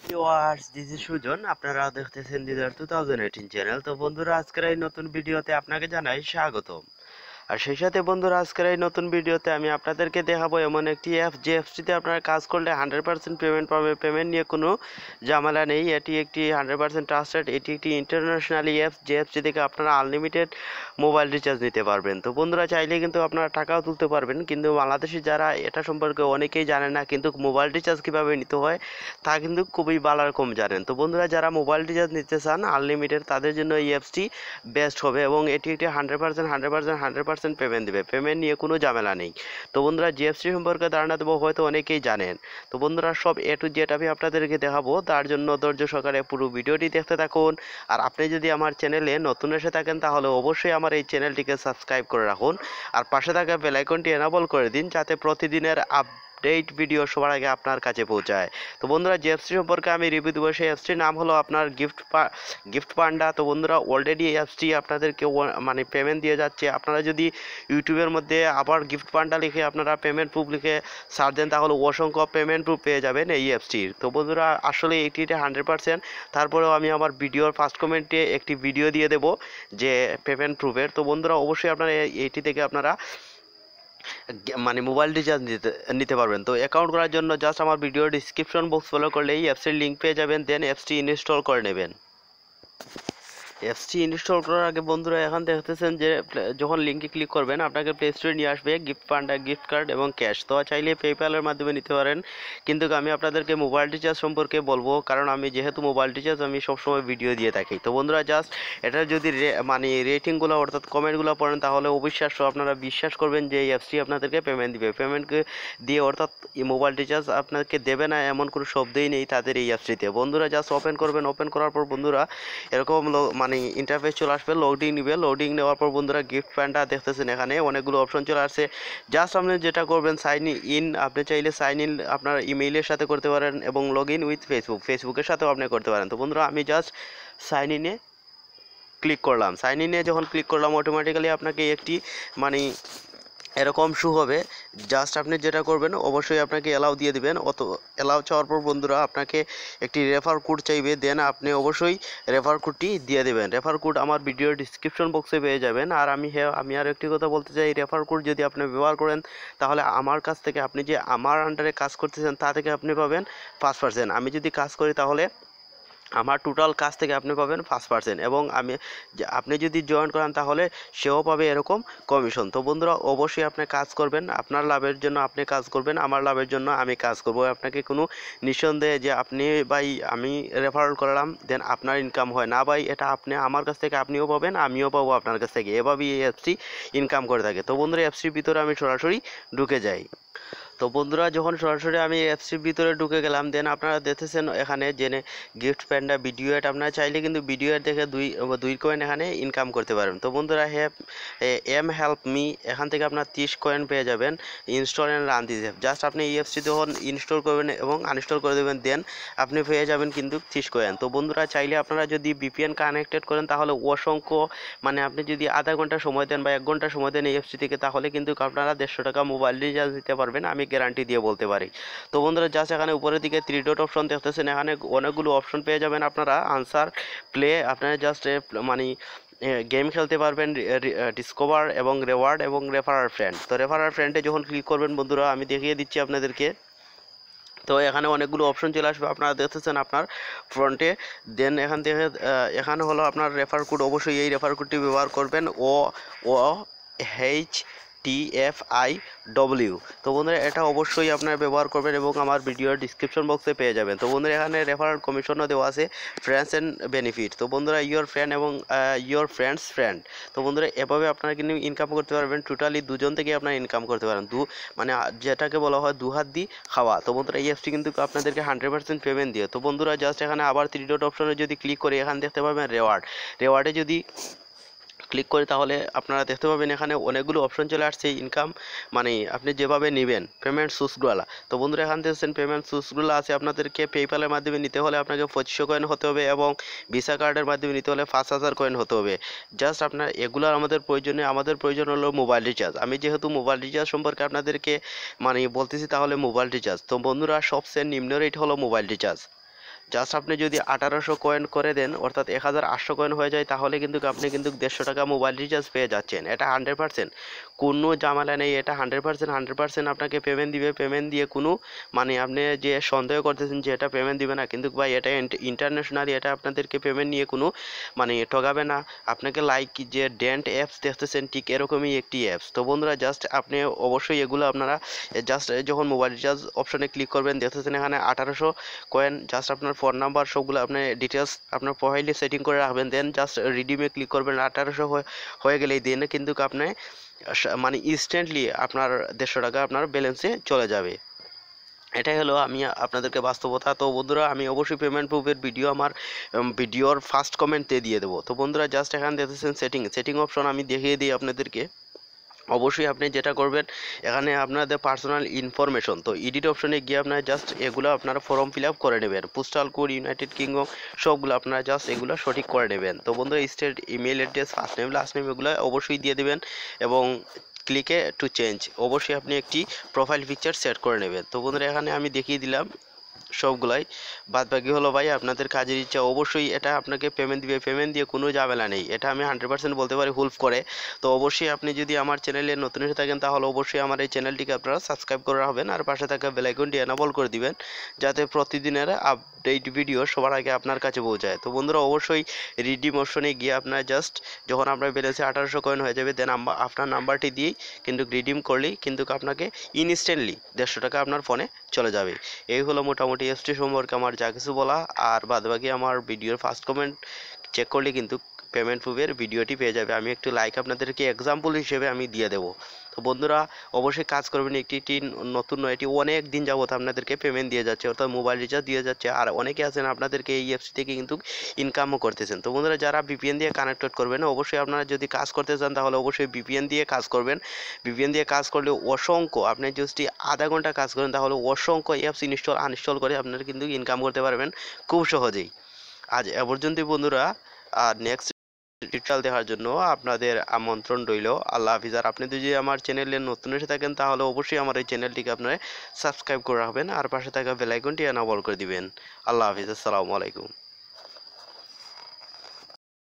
Viewers, this is Sujan. আপনারা দেখতেছেন দিদার 2018 channel. তো বন্ধুরা, আজকের এই নতুন ভিডিওতে আপনাকে জানাই স্বাগতম। আর সেই সাথে বন্ধুরা, আজকের এই নতুন ভিডিওতে আমি আপনাদেরকে দেখাবো এমন একটি অ্যাপ, যে অ্যাপসটিতে আপনারা কাজ করলে 100% পেমেন্ট পাবে। পেমেন্ট নিয়ে কোনো ঝামেলা নেই। এটি একটি 100% ট্রাস্টেড, এটি একটি ইন্টারন্যাশনাল অ্যাপস, যে অ্যাপসটি থেকে আপনারা আনলিমিটেড মোবাইল রিচার্জ নিতে পারবেন। তো বন্ধুরা, চাইলে কিন্তু আপনারা টাকাও তুলতে পারবেন, কিন্তু বাংলাদেশি যারা এটা সম্পর্কে অনেকেই জানে না, কিন্তু মোবাইল রিচার্জ কীভাবে নিতে হয় তা কিন্তু খুবই ভালো রকম জানেন। তো বন্ধুরা, যারা মোবাইল রিচার্জ নিতে চান আনলিমিটেড, তাদের জন্য এই অ্যাপসটি বেস্ট হবে, এবং এটি একটি 100% পেমেন্ট দেবে। পেমেন্ট নিয়ে কোনো ঝামেলা নেই। তো বন্ধুরা, জিএফসি সম্পর্কে ধারণা দেবো, হয়তো অনেকেই জানেন। তো বন্ধুরা, সব এ টু জেড আমি আপনাদেরকে দেখাবো, তার জন্য ধৈর্য সহকারে পুরো ভিডিওটি দেখতে থাকুন। আর আপনি যদি আমার চ্যানেলে নতুন এসে থাকেন, তাহলে অবশ্যই আমার এই চ্যানেলটিকে সাবস্ক্রাইব করে রাখুন, আর পাশে থাকা বেল আইকনটি এনাবল করে দিন, যাতে প্রতিদিনের আপডেট ভিডিও সবার আগে আপনার কাছে পৌঁছায়। তো বন্ধুরা, যে অ্যাপসটি সম্পর্কে আমি রিভিউ দেবো, সেই অ্যাপসটির নাম হলো আপনার গিফট পান্ডা। তো বন্ধুরা, অলরেডি এই অ্যাপসটি আপনাদেরকে মানে পেমেন্ট দিয়ে যাচ্ছে। আপনারা যদি ইউটিউবের মধ্যে আবার গিফট পান্ডা লিখে আপনারা পেমেন্ট প্রুফ লিখে সার্চ দেন, তাহলে অসংখ্য পেমেন্ট প্রুফ পেয়ে যাবেন এই অ্যাপসটির। তো বন্ধুরা, আসলে এটিতে 100%। তারপরেও আমি আমার ভিডিওর ফার্স্ট কমেন্টে একটি ভিডিও দিয়ে দেবো যে পেমেন্ট প্রুফের। তো বন্ধুরা, অবশ্যই আপনারা এইটি থেকে আপনারা মানে মোবাইল রিচার্জ নিতে পারবেন। তো অ্যাকাউন্ট করার জন্য জাস্ট আমার ভিডিওর ডিসক্রিপশন বক্স ফলো করলে এই অ্যাপসের লিঙ্ক পেয়ে যাবেন, দেন অ্যাপসটি ইনস্টল করে নেবেন। অ্যাপসটি ইনস্টল করার আগে বন্ধুরা, এখন দেখতেছেন যে যখন লিঙ্কে ক্লিক করবেন আপনাকে প্লে স্টোরে নিয়ে আসবে গিফট পান্ডা, গিফট কার্ড এবং ক্যাশ। তো চাইলে পেপ্যালের মাধ্যমে নিতে পারেন, কিন্তু আমি আপনাদেরকে মোবাইল রিচার্জ সম্পর্কে বলবো, কারণ আমি যেহেতু মোবাইল রিচার্জ আমি সবসময় ভিডিও দিয়ে থাকি। তো বন্ধুরা, জাস্ট এটার যদি মানে রেটিংগুলো অর্থাৎ কমেন্টগুলো পড়েন, তাহলে অবিশ্বাস্য আপনারা বিশ্বাস করবেন যে এই অ্যাপসটি আপনাদেরকে পেমেন্ট দিবে। পেমেন্টকে দিয়ে অর্থাৎ মোবাইল রিচার্জ আপনাকে দেবে না এমন কোনো শব্দই নেই তাদের এই অ্যাপসটিতে। বন্ধুরা, জাস্ট ওপেন করবেন, ওপেন করার পর বন্ধুরা এরকম মানে ইন্টারফেস চলে আসবে, লোডিং নিবে। লোডিং নেওয়ার পর বন্ধুরা, গিফট প্যান্ডা দেখতেছেন এখানে অনেকগুলো অপশন চলে আসছে। জাস্ট আপনি যেটা করবেন, সাইন ইন। আপনি চাইলে সাইন ইন আপনার ইমেইলের সাথে করতে পারেন, এবং লগ ইন উইথ ফেসবুকের সাথেও আপনি করতে পারেন। তো বন্ধুরা, আমি জাস্ট সাইন ইনে ক্লিক করলাম। সাইন ইনে যখন ক্লিক করলাম, অটোমেটিক্যালি আপনাকে একটি মানে এরকম শু হবে। জাস্ট আপনি যেটা করবেন, অবশ্যই আপনাকে অ্যালাউ দিয়ে দিবেন। অ্যালাউ চাওয়ার পর বন্ধুরা, আপনাকে একটি রেফার কোড চাইবে, দেন আপনি অবশ্যই রেফার কোডটি দিয়ে দেবেন। রেফার কোড আমার ভিডিওর ডিসক্রিপশন বক্সে পেয়ে যাবেন। আর আমি আর একটি কথা বলতে চাই, রেফার কোড যদি আপনি ব্যবহার করেন, তাহলে আমার কাছ থেকে, আপনি যে আমার আন্ডারে কাজ করতেছেন তা থেকে আপনি পাবেন 5%। আমি যদি কাজ করি, তাহলে আমার টোটাল কাজ থেকে আপনি পাবেন 5%, এবং আপনি যদি জয়েন করেন, তাহলে সেও পাবে এরকম কমিশন। তো বন্ধুরা, অবশ্যই আপনি কাজ করবেন, আপনার লাভের জন্য আপনি কাজ করবেন, আমার লাভের জন্য আমি কাজ করব। আপনাকে কোনো নিঃসন্দেহে যে আপনি ভাই আমি রেফার করলাম দেন আপনার ইনকাম হয় না ভাই, এটা আপনি আমার কাছ থেকে আপনিও পাবেন, আমিও পাবো আপনার কাছ থেকে। এভাবেই এই অ্যাপসটি ইনকাম করে থাকে। তো বন্ধুরা, অ্যাপসটির ভিতরে আমি সরাসরি ঢুকে যাই। তো বন্ধুরা, যখন সরাসরি আমি অ্যাপসটির ভিতরে ঢুকে গেলাম, দেন আপনারা দেখতেছেন এখানে জেনে গিফট প্যান্ডা ভিডিও অ্যাড। আপনারা চাইলে কিন্তু ভিডিও অ্যাড দেখে দুই কয়েন এখানে ইনকাম করতে পারেন। তো বন্ধুরা, হেল্প মি, এখান থেকে আপনার 30 কয়েন পেয়ে যাবেন। Install and run this app. Just আপনি এই অ্যাপসটি যখন ইনস্টল করবেন এবং আনইনস্টল করে দেবেন, দেন আপনি পেয়ে যাবেন কিন্তু 30 কয়েন। তো বন্ধুরা, চাইলে আপনারা যদি ভিপিএন কানেক্টেড করেন, তাহলে অসংখ্য মানে আপনি যদি আধা ঘন্টা সময় দেন বা 1 ঘন্টা সময় দেন এই অ্যাপসটি থেকে, তাহলে কিন্তু আপনারা 150 টাকা মোবাইল রিচার্জ দিতে পারবেন, আমি গ্যারান্টি দিয়ে বলতে পারি। তো বন্ধুরা, জাস্ট এখানে উপরের দিকে 3 ডট অপশন দেখতেছেন, এখানে অনেকগুলো অপশন পেয়ে যাবেন আপনারা। আনসার, প্লে, আপনারা জাস্ট মানে গেম খেলতে পারবেন, ডিসকভার এবং রেওয়ার্ড এবং রেফারার ফ্রেন্ড। তো রেফারার ফ্রেন্ডে যখন ক্লিক করবেন বন্ধুরা, আমি দেখিয়ে দিচ্ছি আপনাদেরকে। তো এখানে অনেকগুলো অপশন চলে আসবে, আপনারা দেখতেছেন আপনার ফ্রন্টে। দেন এখান থেকে এখানে হলো আপনার রেফার কোড। অবশ্যই এই রেফার কোডটি ব্যবহার করবেন, OHTFIW। তো বন্ধুরা, এটা অবশ্যই আপনারা ব্যবহার করবেন, এবং আমার ভিডিওর ডিসক্রিপশন বক্সে পেয়ে যাবেন। তো বন্ধুরা, এখানে রেফারেল কমিশনও দেওয়া আছে, ফ্রেন্ডস অ্যান্ড বেনিফিট। তো বন্ধুরা, ইয়োর ফ্রেন্ড এবং ইয়োর ফ্রেন্ডস ফ্রেন্ড। তো বন্ধুরা, এভাবে আপনারা কিন্তু ইনকাম করতে পারবেন। টোটালি দুজন থেকে আপনারা ইনকাম করতে পারেন, মানে যেটাকে বলা হয় দু হাত দিয়ে খাওয়া। তো বন্ধুরা, এই অ্যাপসটি কিন্তু আপনাদেরকে 100% পেমেন্ট দিয়ে। তো বন্ধুরা, জাস্ট এখানে আবার 3 ডট অপশনে যদি ক্লিক করি, এখানে দেখতে পাবেন রেওয়ার্ডে যদি ক্লিক করে, তাহলে আপনারা দেখতে পাবেন এখানে অনেকগুলো অপশন চলে আসছে ইনকাম, মানে আপনি যেভাবে নেবেন পেমেন্ট সুসগুলা। তো বন্ধুরা, এখান দেখছেন পেমেন্ট সুসগুলো আছে। আপনাদেরকে পেপ্যালের মাধ্যমে নিতে হলে আপনাকে 2500 কয়েন হতে হবে, এবং ভিসা কার্ডের মাধ্যমে নিতে হলে 5000 কয়েন হতে হবে। জাস্ট আপনার এগুলোর আমাদের প্রয়োজন হলো মোবাইল রিচার্জ। আমি যেহেতু মোবাইল রিচার্জ সম্পর্কে আপনাদেরকে মানে বলতেছি, তাহলে মোবাইল রিচার্জ। তো বন্ধুরা, সবচেয়ে নিম্ন রেট হলো মোবাইল রিচার্জ। জাস্ট আপনি যদি 1800 কয়েন করে দেন অর্থাৎ 1800 কয়েন হয়ে যায় তাহলে কিন্তু আপনি কিন্তু 150 টাকা মোবাইল রিচার্জ পেয়ে যাচ্ছেন। এটা 100%, কোনো ঝামেলা নেই, এটা 100% আপনাকে পেমেন্ট দিবে। পেমেন্ট দিয়ে কোনো মানে আপনি যে সন্দেহ করতেছেন যে এটা পেমেন্ট দিবে না, কিন্তু ভাই এটা ইন্টারন্যাশনালি, এটা আপনাদেরকে পেমেন্ট নিয়ে কোনো মানে ঠকাবে না আপনাকে। লাইক যে ডেন্ট অ্যাপস দেখতেছেন ঠিক এরকমই একটি অ্যাপস। তো বন্ধুরা জাস্ট আপনি অবশ্যই এগুলো আপনারা জাস্ট যখন মোবাইল রিচার্জ অপশনে ক্লিক করবেন দেখতেছেন এখানে 1800 কয়েন, জাস্ট আপনার ফোন নাম্বার সবগুলো আপনার ডিটেলস আপনার প্রোফাইলে সেটিং করে রাখবেন, দেন জাস্ট রিডিমে ক্লিক করবেন। 1800 হয়ে গেলেই দেন কিন্তু আপনি মানে ইনস্ট্যান্টলি আপনার 150 টাকা আপনার ব্যালেন্সে চলে যাবে। এটাই হলো আমি আপনাদেরকে বাস্তবতা। তো বন্ধুরা আমি অবশ্যই পেমেন্ট প্রুফের ভিডিও আমার ভিডিওর ফার্স্ট কমেন্টে দিয়ে দেবো। তো বন্ধুরা জাস্ট এখানে দেখতেছেন সেটিং অপশন আমি দেখিয়ে দিই আপনাদেরকে। অবশ্যই আপনি যেটা করবেন এখানে আপনাদের পার্সোনাল ইনফরমেশন, তো এডিট অপশনে গিয়ে আপনারা জাস্ট এগুলো আপনারা ফর্ম ফিল আপ করে নেবেন। পোস্টাল কোড, ইউনাইটেড কিংডম সবগুলো আপনারা জাস্ট এগুলো সঠিক করে নেবেন। তো বন্ধুরা state, email address, first name last name এগুলো অবশ্যই দিয়ে দেবেন এবং ক্লিকে টু চেঞ্জ অবশ্যই আপনি একটি প্রোফাইল পিকচার সেট করে নেবেন। তো বন্ধুরা এখানে আমি দেখিয়ে দিলাম সবগুলাই, বাদ বাকি হলো ভাই আপনাদের কাজের ইচ্ছা। অবশ্যই এটা আপনাকে পেমেন্ট দিবে, পেমেন্ট দিয়ে কোনো ঝামেলা নেই, এটা আমি 100% বলতে পারি হেল্প করে। তো অবশ্যই আপনি যদি আমার চ্যানেলে নতুন এসে থাকেন তাহলে অবশ্যই আমার এই চ্যানেলটিকে আপনারা সাবস্ক্রাইব করে রাখবেন আর পাশে থাকা বেল আইকনটি এনাবল করে দিবেন যাতে প্রতিদিনের আপডেট ভিডিও সবার আগে আপনার কাছে পৌঁছায়। তো বন্ধুরা অবশ্যই রিডিম অপশনে গিয়ে আপনার জাস্ট যখন আপনার ব্যালেন্সে 1800 কয়েন হয়ে যাবে দেন আপনার নাম্বারটি দিয়েই কিন্তু রিডিম করলেই কিন্তু আপনাকে ইনস্ট্যান্টলি 150 টাকা আপনার ফোনে চলে যাবে। এই হলো মোটামুটি এসটি সম্পর্কে আমার যা কিছু বলা, আর বাদবাকি আমার ভিডিওর ফার্স্ট কমেন্ট চেক করলে কিন্তু পেমেন্ট প্রুফের ভিডিওটি পেয়ে যাবে। আমি একটু লাইক আপনাদেরকে এক্সাম্পল হিসেবে আমি দিয়ে দেবো। তো বন্ধুরা অবশ্যই কাজ করবেন, একটি নতুন নয়, এটি অনেক দিন যাবত আপনাদেরকে পেমেন্ট দিয়ে যাচ্ছে অর্থাৎ মোবাইল রিচার্জ দিয়ে যাচ্ছে, আর অনেকে আছেন আপনাদেরকে এই অ্যাপস থেকে কিন্তু ইনকামও করতেছেন। তো বন্ধুরা যারা ভিপিএন দিয়ে কানেক্টেড করবেন অবশ্যই আপনারা যদি কাজ করতে চান তাহলে অবশ্যই ভিপিএন দিয়ে কাজ করবেন। ভিপিএন দিয়ে কাজ করলে অসংখ্য, আপনি যদি আধা ঘন্টা কাজ করেন তাহলে অসংখ্য অ্যাপস ইনস্টল আনইনস্টল করে আপনারা কিন্তু ইনকাম করতে পারবেন খুব সহজেই। আজ এ পর্যন্তই বন্ধুরা, আর নেক্সট টিউটোরিয়াল দেখার জন্য আপনাদের আমন্ত্রণ রইল। আল্লাহ হাফিজ। আর আপনি যদি আমার চ্যানেলে নতুন এসে থাকেন তাহলে অবশ্যই আমার এই চ্যানেলটিকে আপনারা সাবস্ক্রাইব করে রাখবেন আর পাশে থাকা বেল আইকনটি এনাবল করে দিবেন। আল্লাহ হাফিজ, আসসালামু আলাইকুম।